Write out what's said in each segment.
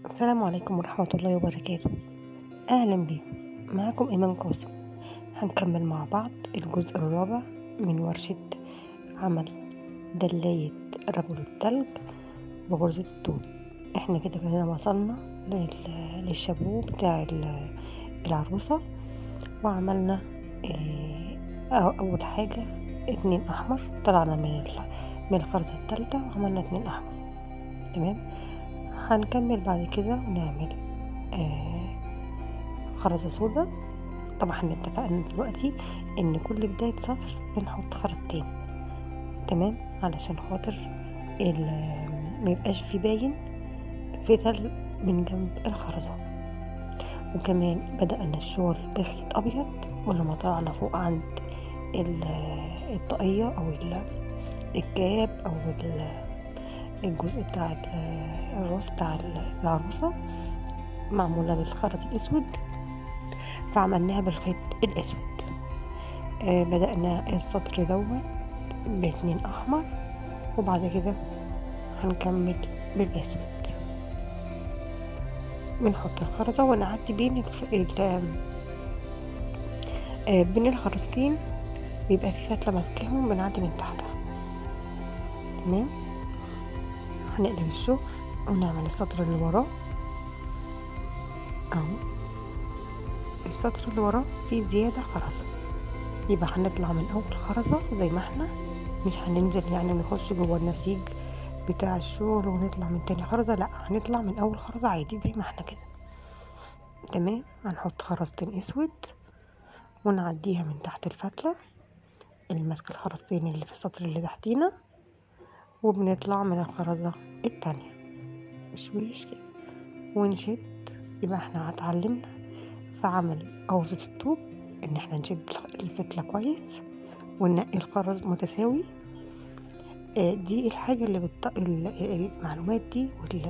السلام عليكم ورحمة الله وبركاته. أهلا بيكم، معكم إيمان قاسم. هنكمل مع بعض الجزء الرابع من ورشة عمل دلاية رجل التلج بغرزة الطوب. احنا كده وصلنا للشابو بتاع العروسة، وعملنا أول حاجة 2 أحمر. طلعنا من الخرزة التالتة وعملنا 2 أحمر. تمام. هنكمل بعد كده ونعمل خرزة سودا. طبعا احنا اتفقنا دلوقتي ان كل بداية سطر بنحط خرزتين، تمام، علشان خاطر ميبقاش في باين فتل من جنب الخرزة. وكمان بدأنا الشغل بخيط ابيض، ولما طلعنا فوق عند الطاقية او الكاب او الجزء بتاع الراس بتاع العروسة معمولة بالخرز الأسود، فعملناها بالخيط الأسود. بدأنا السطر دوت ب2 أحمر، وبعد كده هنكمل بالأسود. بنحط الخرزة ونعدي بين الخرزتين، بيبقى في فتلة ماسكاهم، بنعدي من تحتها. تمام. هنقلب الشغل ونعمل السطر اللي وراه اهو. السطر اللي وراه فيه زيادة خرزة، يبقى هنطلع من اول خرزة زي ما احنا، مش هننزل يعني نخش جوه النسيج بتاع الشغل ونطلع من تاني خرزة، لا، هنطلع من اول خرزة عادي زي ما احنا كده. تمام. هنحط خرزتين اسود ونعديها من تحت الفتلة اللي ماسكة الخرزتين اللي في السطر اللي تحتينا، وبنطلع من الخرزة التانية بشويش كده ونشد. يبقى احنا اتعلمنا في عمل غرزة الطوب ان احنا نشد الفتلة كويس وننقي الخرز متساوي. دي الحاجة اللي المعلومات دي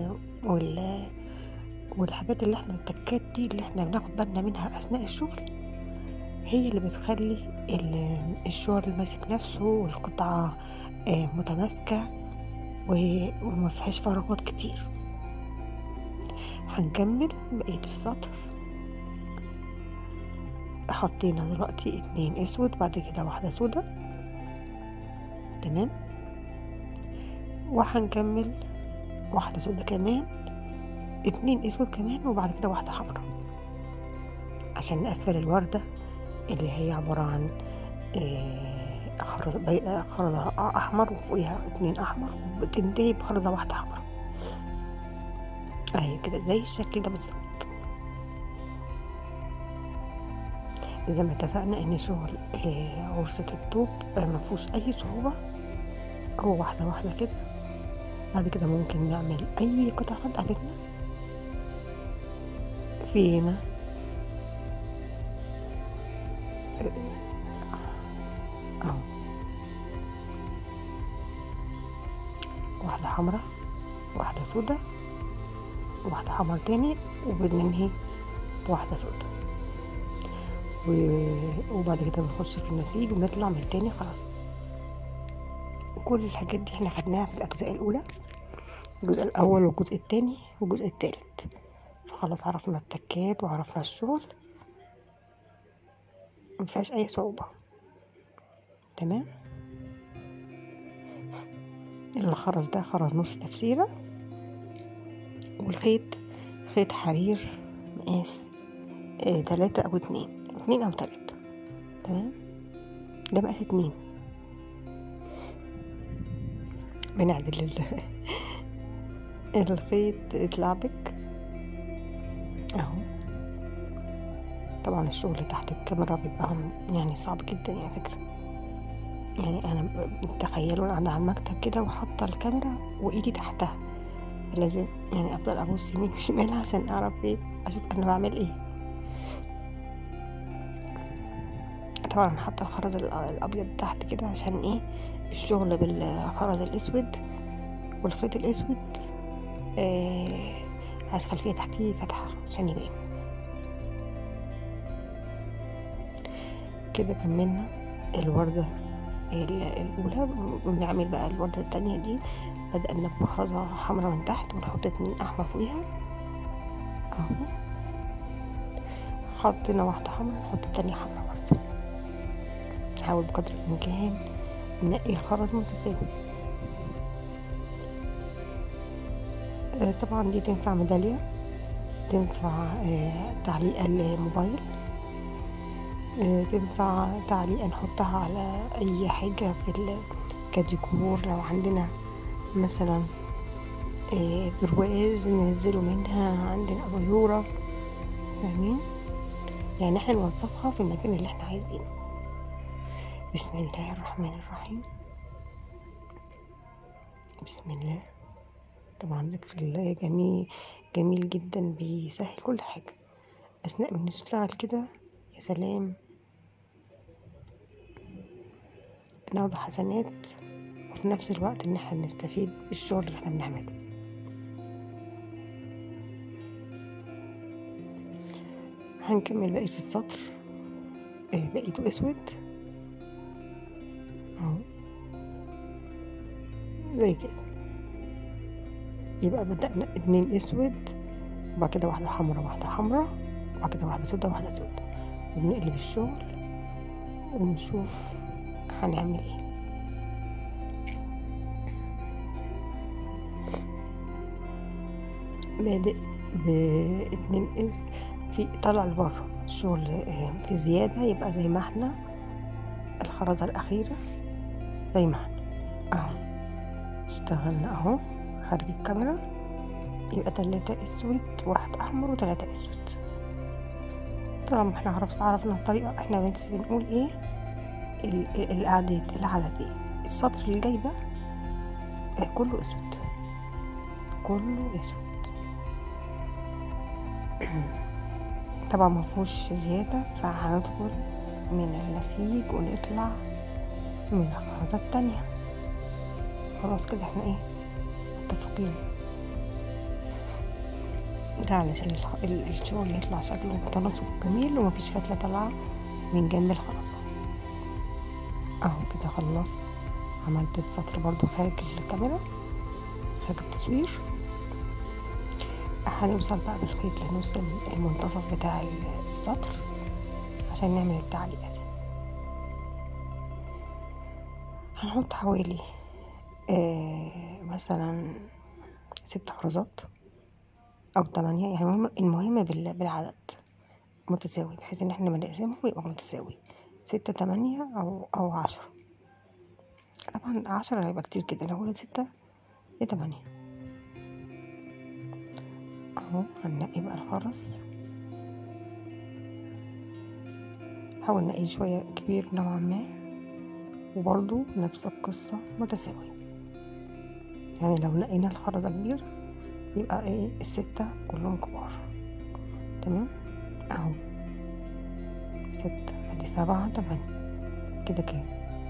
والحاجات اللي احنا التكات دي اللي احنا بناخد بالنا منها اثناء الشغل، هي اللي بتخلي الشغل ماسك نفسه والقطعة متماسكة وما فيهاش فراغات كتير. هنكمل بقية السطر. حطينا دلوقتي 2 اسود، بعد كده 1 سودا. تمام. وهنكمل 1 سودا كمان، 2 اسود كمان، وبعد كده 1 حمرا، عشان نقفل الوردة اللي هي عبارة عن خرزة احمر وفوقيها 2 احمر، وبتنتهي بخرزة 1 حمرا اهي كده زي الشكل ده بالظبط. زي ما اتفقنا ان شغل غرزة الطوب مفهوش اي صعوبة، هو واحدة واحدة كده. بعد كده ممكن نعمل اي قطعة تقابلنا في هنا اهو، 1 حمرا، 1 سودا، 1 حمرا تاني، وبننهي ب1 سودا. وبعد كده بنخش في النسيج ونطلع من تاني خلاص. كل الحاجات دي احنا خدناها في الأجزاء الأولى، الجزء الأول والجزء التاني والجزء التالت، فخلاص عرفنا التكات وعرفنا الشغل، مفيهاش أي صعوبة. تمام. الخرز ده خرز نص تفسيرة، والخيط خيط حرير مقاس 3 أو 2 أو 3. تمام. ده مقاس 2. بنعدل الخيط اتلعبك اهو. طبعا الشغل تحت الكاميرا بيبقى يعني صعب جدا يعني فكرة، يعني انا تخيلوا انا قاعدة على المكتب كده وحاطة الكاميرا وايدي تحتها، لازم يعني افضل ابص يمين وشمال عشان اعرف اشوف انا بعمل ايه. طبعا حاطة الخرز الابيض تحت كده عشان الشغل بالخرز الاسود والخيط الاسود عايز خلفية تحتيه فتحة عشان يبان كده. كملنا الوردة الأولى، ونعمل بقى الوردة التانية دي. بدأنا بخرزة حمرا من تحت ونحط 2 أحمر فوقيها، اهو حطينا واحدة حمرا، نحط التانية حمرا برضه. نحاول بقدر الامكان ننقي الخرز متساوي. طبعا دي تنفع ميدالية، تنفع تعليقة الموبايل، تنفع تعليقة نحطها على اي حاجة في كديكور. لو عندنا مثلا برواز ننزله منها، عندنا اباجورة، فاهمين؟ يعني احنا نوظفها في المكان اللي احنا عايزينه. بسم الله الرحمن الرحيم. بسم الله. طبعا ذكر الله جميل، جميل جدا، بيسهل كل حاجة اثناء ما نشتغل كده. يا سلام، ناخد حسنات وفي نفس الوقت ان احنا نستفيد بالشغل اللي احنا بنعمله. هنكمل بقية السطر، بقيته اسود اهو زي كده. يبقى بدأنا 2 اسود، وبعد كده واحدة حمرا واحدة حمرا، وبعد كده واحدة سودة واحدة سودة، وبنقلب الشغل ونشوف هنعمل ايه. بادئ ب2 في طلع لبره الشغل في زيادة، يبقى زي ما احنا الخرزة الأخيرة زي ما احنا اهو اشتغلنا اهو خارج الكاميرا. يبقى 3 اسود، 1 احمر، و3 اسود. طبعا احنا عرفنا الطريقة. احنا بس بنقول ايه العدد ايه. السطر اللي جاي ده كله اسود، كله اسود. طبعا مفهوش زيادة، فهندخل من النسيج ونطلع من الخرزة التانية. خلاص كده احنا ايه متفقين. ده علشان الشغل يطلع شكله متناسق جميل ومفيش فتلة طالعة من جنب الخرزة. اهو كده خلص. عملت السطر برضو خارج الكاميرا، خارج التصوير. هنوصل بقى بالخيط لنص المنتصف بتاع السطر عشان نعمل التعليقات. هنحط حوالي مثلا 6 خرزات او 8، يعني المهم بالعدد متساوي، بحيث ان احنا بنقسمهم يبقى متساوي 6 8 او 10. طبعا 10 هيبقى كتير كده، لو قلنا 6 يا 8. اهو هننقي بقى الخرز، نحاول ننقي شوية كبير نوعا ما، وبرضو نفس القصة متساوي. يعني لو نقينا الخرزة كبيرة يبقى ايه ال6 كلهم كبار. تمام اهو 6 ادي 7 8 كده كام؟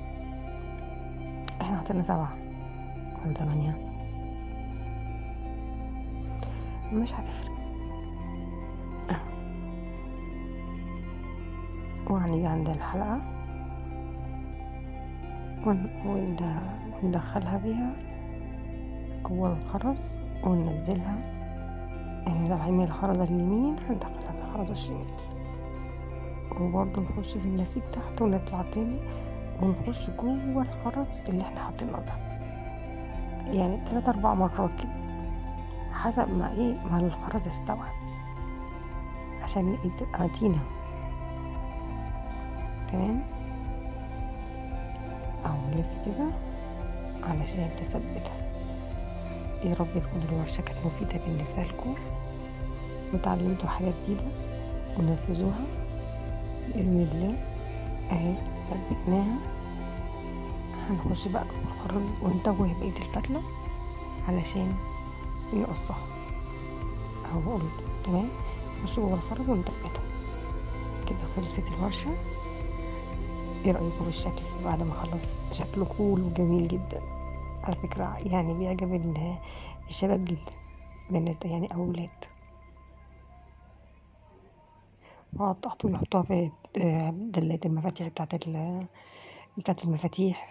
احنا حطينا 7 ولا 8؟ مش هتفرق. وهنيجي عند الحلقة وندخلها بيها جوه الخرز وننزلها. يعني طالعين من الخرزة اليمين هندخلها في الخرزة الشمال، وبرضه نخش في النسيج تحت ونطلع تاني ونخش جوه الخرز اللي احنا حاطينه ده. يعني 3 4 مرات كده حسب ما الخرز استوعب، عشان تبقى تينة. تمام اهو نلف كده علشان نثبتها. يا رب تكون الورشة كانت مفيدة بالنسبة لكم وتعلمتوا حاجات جديدة ونفذوها بإذن الله. اهي ثبتناها. هنخش بقى جوه الخرز ونتوه بقية الفتلة علشان نقصها. اهو بقول تمام. نخش جوه الخرز ونثبتها كده. خلصت الورشة. ايه رأيكم في الشكل بعد ما خلص؟ شكله كول وجميل جدا على فكرة، يعني بيعجب الشباب جدا، بنات يعني او ولاد. وقطعته ويحطوها في دلات المفاتيح بتاعت المفاتيح.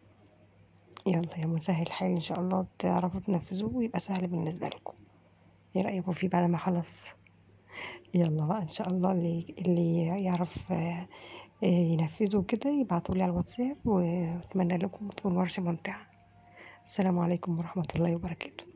يلا يا مسهل الحال، ان شاء الله تعرفوا تنفذوه ويبقى سهل بالنسبة لكم. ايه رأيكم فيه بعد ما خلص؟ يلا بقى ان شاء الله اللي يعرف ينفذه كده يبعتولي على الواتساب، واتمنى لكم تكون ورشة ممتعة. السلام عليكم ورحمة الله وبركاته.